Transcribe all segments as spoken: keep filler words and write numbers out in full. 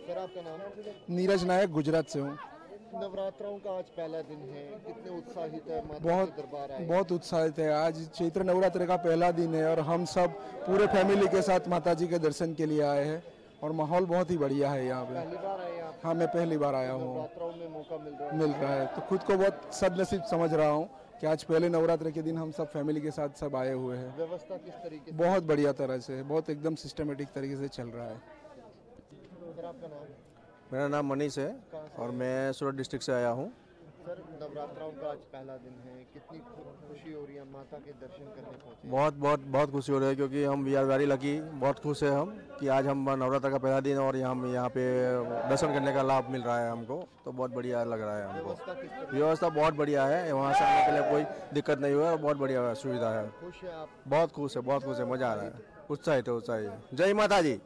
Sir आपका नाम? नीरज नायक, गुजरात से हूँ। नवरात्रों का आज पहला दिन है, कितने उत्साहित है माता बहुत के दरबार आए? बहुत उत्साहित है। आज चैत्र नवरात्र का पहला दिन है और हम सब पूरे फैमिली के साथ माता जी के दर्शन के लिए आए हैं और माहौल बहुत ही बढ़िया है यहाँ पे। पहली बार आए आप? हाँ, मैं पहली बार आया हूँ। नवरात्रों में मौका मिल रहा है? मिल रहा है तो खुद को बहुत सदनसीब समझ रहा हूँ कि आज पहले नवरात्र के दिन हम सब फैमिली के साथ सब आए हुए हैं। व्यवस्था किस तरीके से? बहुत बढ़िया तरह से, बहुत एकदम सिस्टमेटिक तरीके से चल रहा है। सर आपका नाम? मेरा नाम मनीष है और मैं सूरत डिस्ट्रिक्ट से आया हूँ। सर नवरात्रों का आज पहला दिन है, कितनी खुशी हो रही है माता के दर्शन करने पहुंचे? बहुत बहुत बहुत खुशी हो रही है क्योंकि हम वी आर वेरी लकी, बहुत खुश है हम कि आज हम नवरात्र का पहला दिन और हम यहाँ पे दर्शन करने का लाभ मिल रहा है हमको, तो बहुत बढ़िया लग रहा है हमको। व्यवस्था किस तरह? व्यवस्था बहुत बढ़िया है, वहाँ से आने के लिए कोई दिक्कत नहीं हुआ और बहुत बढ़िया सुविधा है। खुश है आप? बहुत खुश है, बहुत खुश है, मज़ा आ रहा है, उत्साहित है, उत्साहित है। जय माता जी।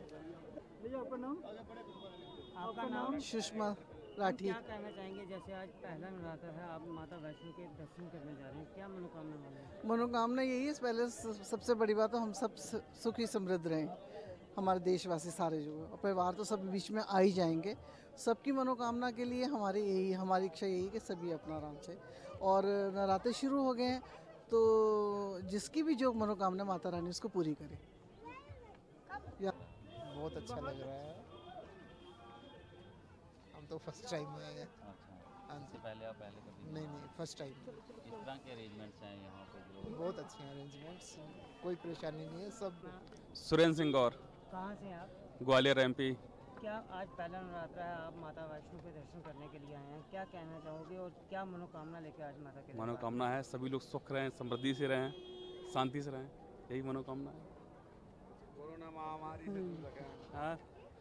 आपका नाम? सुषमा राठी। क्या कहना चाहेंगे, जैसे आज पहला नवरात्र है, आप माता वैष्णो के दर्शन करने जा रहे हैं, क्या मनोकामना वाले हैं? मनोकामना यही है, पहले सबसे बड़ी बात है हम सब सुखी समृद्ध रहें, हमारे देशवासी सारे जो परिवार तो सब बीच में आ ही जाएंगे। सबकी मनोकामना के लिए हमारी यही हमारी इच्छा यही कि सभी अपना आराम से, और नवरात्रे शुरू हो गए हैं तो जिसकी भी जो मनोकामना माता रानी उसको पूरी करे। बहुत अच्छा लग रहा है, हम तो फर्स्ट टाइम आए हैं। अच्छा, इससे पहले आप पहले कभी? नहीं नहीं, फर्स्ट टाइम। किस तरह के अरेंजमेंट्स हैं यहाँ पे? जो बहुत अच्छे हैं अरेंजमेंट्स, कोई परेशानी नहीं है सब। सुरेंद्र सिंह गौर, कहाँ से आप? ग्वालियर एमपी। क्या आज पहला नवरात्र है, आप माता वैष्णो के दर्शन करने के लिए आए हैं, क्या कहना चाहोगे और क्या मनोकामना लेकर आज माता के? मनोकामना है सभी लोग सुख रहें, समृद्धि से रहें, शांति से रहें, यही मनोकामना है। कोरोना महामारी से दूर रखें। हाँ।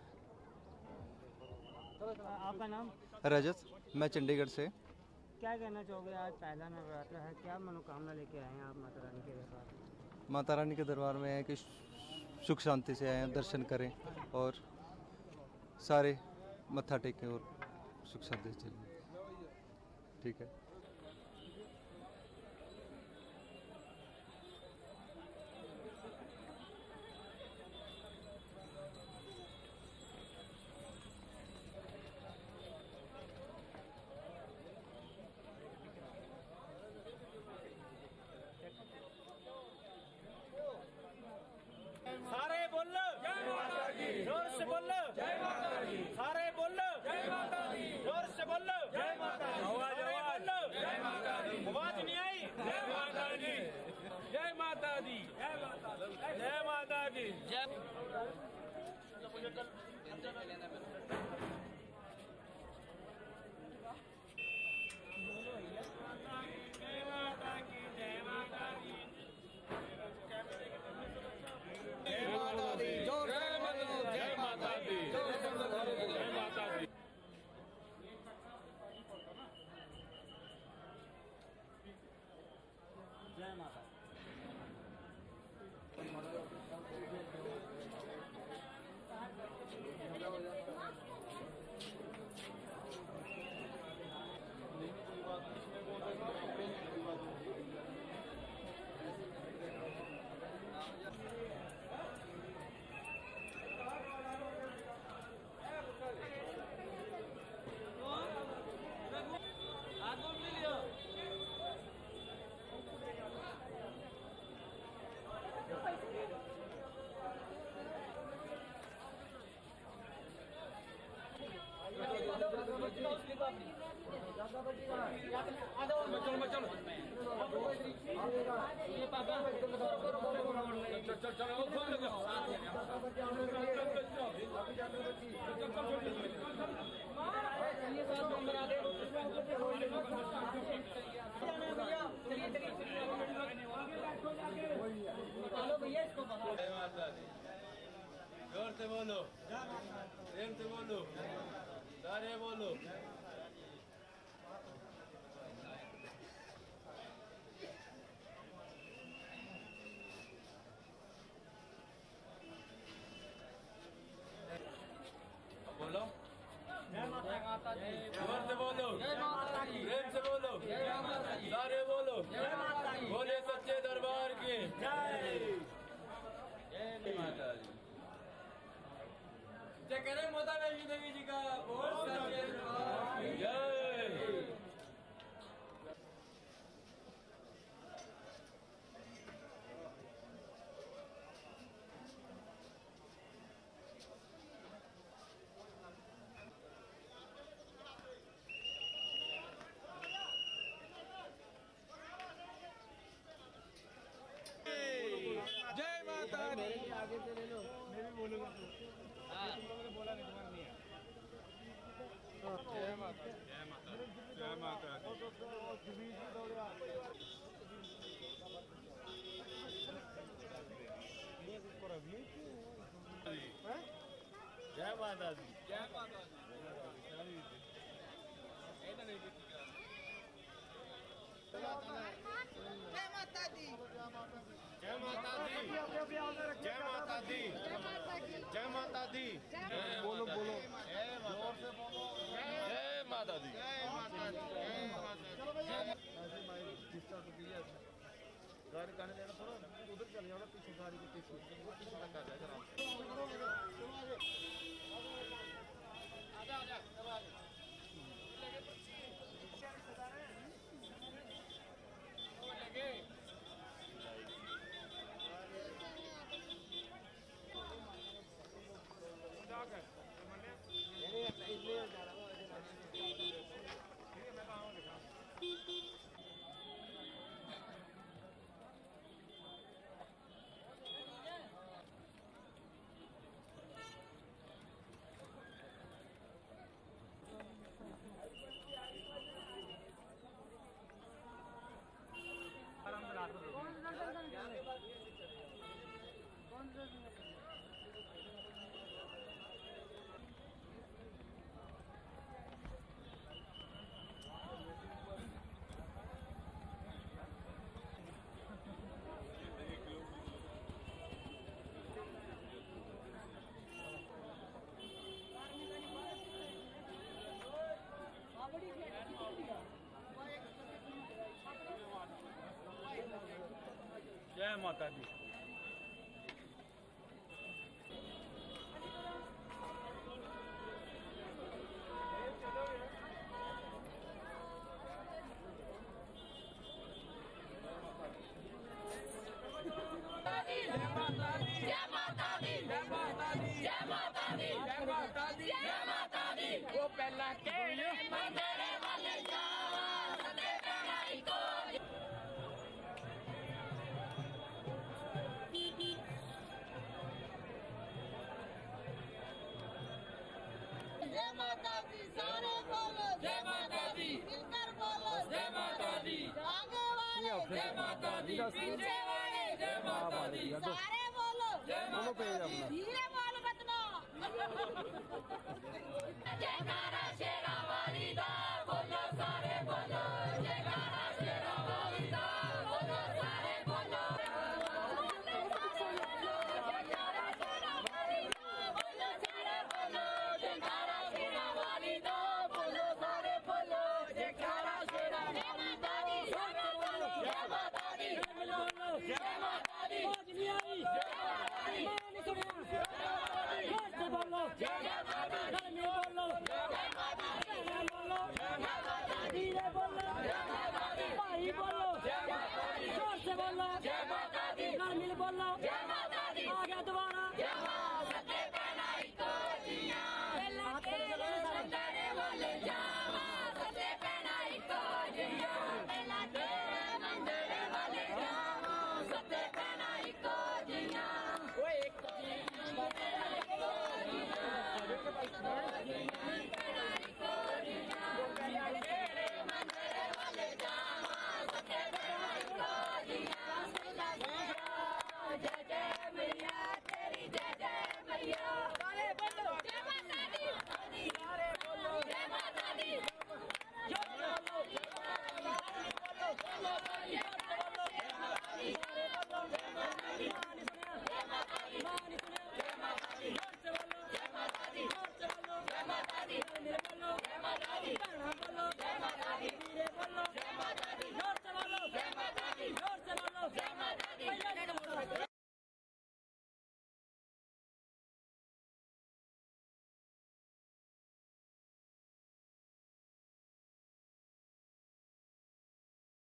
आपका नाम? रजत, मैं चंडीगढ़ से। क्या कहना चाहोगे, आज पहला नवरात्र है, क्या मनोकामना लेके आए हैं आप माता रानी के दरबार? माता रानी के दरबार में है कि सुख शांति से आए, दर्शन करें और सारे मत्था टेकें और सुख शांति से चलें। ठीक है। सारे बोल लो जय माता दी, जोर से बोल लो जय माता दी, सारे बोल लो जय माता दी, जोर से बोल लो जय माता दी, आवाज आवाज बोल लो जय माता दी, आवाज नहीं आई? जय माता दी, जय माता दी, जय माता दी, जय माता दी, जय। मुझे कल जय माता की, जय माता दी, जय माता दी, जय माता दी, जय माता दी, जय माता दी। जय माता। जोर से बोलो, प्रेम से बोलो, सारे बोलो। बोलो जय माता दी, जोर से बोलो जय माता दी, प्रेम से बोलो जय माता दी, सारे बोलो जय माता दी, बोले सच्चे दरबार की जय, जय माता दी। जय करे माता वैष्णो देवी। मेरे लिए आगे से ले लो, मैं भी बोलूँगा तो। तुम लोगों ने बोला नहीं, तुम्हारा नहीं है। जय माता दी, जय माता दी, जय माता दी। जय माता दी, जय माता दी। जय माता दी, जय माता दी, जय माता दी, जय माता दी। बोलो बोलो, जोर से बोलो, जय माता दी, जय माता दी, जय माता दी। गाड़ी कहने देना थोड़ा उधर चले जाओ ना, पीछे गाड़ी के पीछे पीछे लगा जाएगा आराम से। आजा आजा लगे इसलिए जा रहा हूँ। मैं कहाँ हूँ देखा जय माता दी। वो पहला केड़े मंदरे वाले जावा सदे लड़ाई को जय माता दी, सारे बोलो जय माता दी, मिलकर बोलो जय माता दी, आगे वाले जय माता दी, पीछे वाले जय माता दी, सारे बोलो जय माता दी, धीरे बोल बतना। जयकारा शेरा वाली दा बोलो सारे बोलो, जयकारा शेरा वाली दा बोलो सारे बोलो, जयकारा शेरा वाली दा बोलो सारे बोलो, जयकारा शेरा वाली दा बोलो सारे बोलो, जयकारा शेरा वाली दा बोलो, जय माता दी, जय माता दी, जय माता दी, बोलो जय माता दी, जय धीरे बोलो जय माता दी, भाई बोलो जय माता दी, जोर से बोलो जय माता दी, मिल बोलो जय माता दी, आ गया दोबारा जय माता